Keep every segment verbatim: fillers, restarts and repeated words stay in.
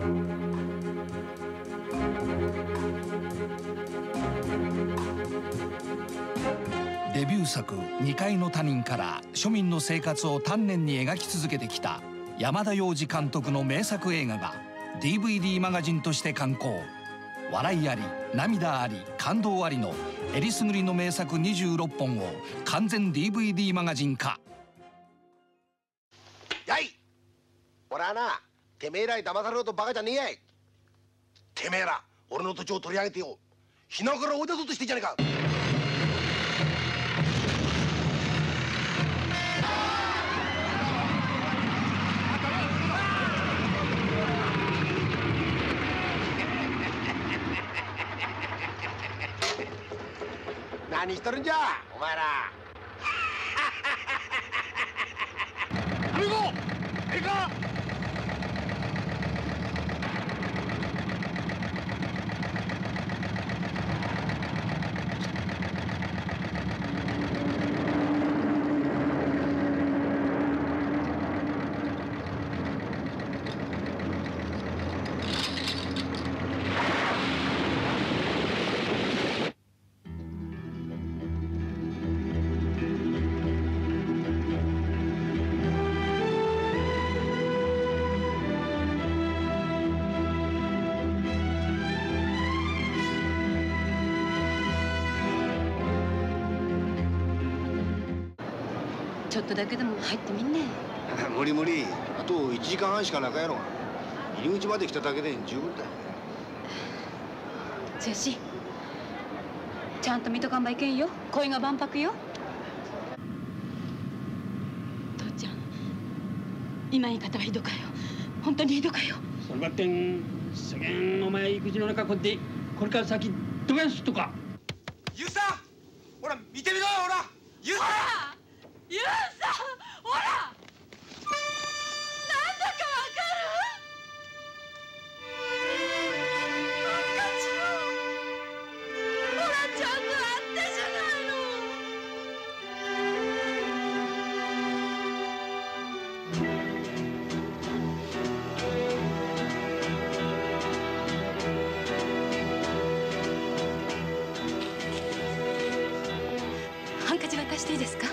デビュー作「にかいの他人」から庶民の生活を丹念に描き続けてきた山田洋次監督の名作映画が ディーブイディー マガジンとして刊行。笑いあり涙あり感動ありのえりすぐりの名作にじゅうろっぽんを完全 ディーブイディー マガジン化。 やい、俺はな、てめえらに騙されるとバカじゃねえやい。てめえら俺の土地を取り上げてよ、日野から追い出そうとしてんじゃねえか。何しとるんじゃお前ら。行こう、行こう。 ちょっとだけでも入ってみんね。 無理無理、あといちじかんはんしか中やろ。入り口まで来ただけで十分だよ。 せやし、ちゃんと見とかんばいけんよ。恋が万博よ。父ちゃん、今言い方はひどかよ。本当にひどかよ。 そればってん世間お前育児の中こってこれから先どうやすとか。 ゆうさん、ほら見てみろよ、ほらゆうさん。 ユウさん、ほら、なんだかわかる？ハンカチよ。ほら、ちゃんとあったじゃないの。ハンカチ渡していいですか？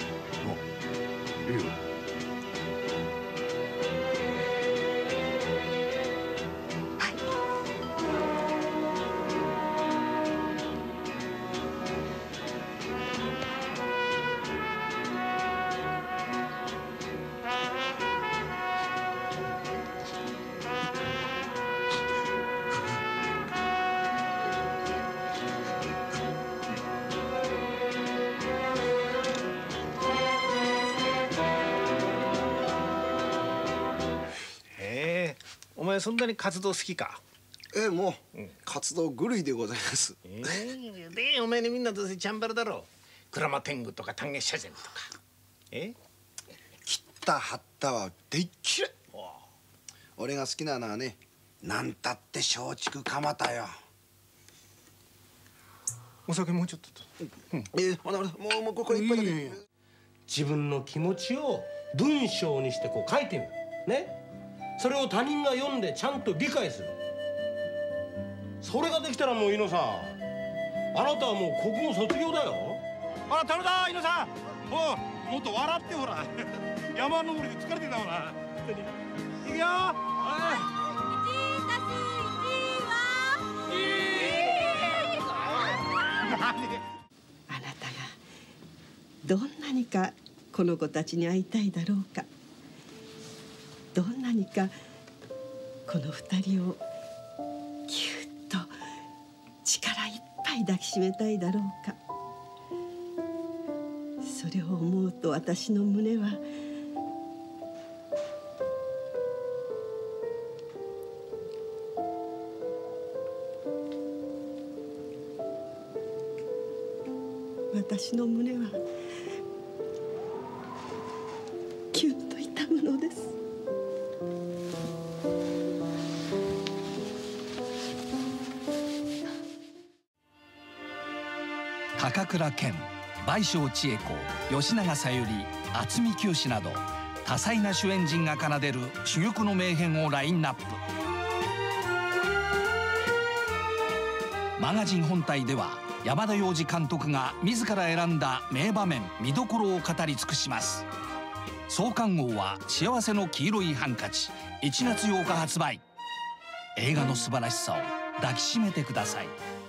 お前そんなに活動好きか？ ええ、もう、うん、活動狂いでございます。 えー、でお前にみんなどうせチャンバルだろう。鞍馬天狗とか丹下社前とか。え？ 切った貼ったはでっきれ。俺が好きなのはね、なんたって松竹蒲田よ。 お酒もうちょっとと。 うん、ええ、ほらほら、もうもうこれいっぱいだけ。 自分の気持ちを文章にしてこう書いてみる。ね。それを他人が読んでちゃんと理解する。それができたらもう猪野さん、あなたはもう国語卒業だよ。 ほら、樽だ猪野さん。おう、もっと笑ってほら。山登りで疲れてんだほら。いくよ。はい。一たす一はあなたがどんなにかこの子たちに会いたいだろうか。どんなにかこの二人をぎゅっと力いっぱい抱きしめたいだろうか。それを思うと私の胸は私の胸はキュッと痛むのです。 高倉健、倍賞千恵子、吉永小百合、渥美清など多彩な主演陣が奏でる珠玉の名編をラインナップ。 マガジン本体では山田洋次監督が自ら選んだ名場面見どころを語り尽くします。創刊号は幸せの黄色いハンカチ、いちがつようか発売。映画の素晴らしさを抱きしめてください。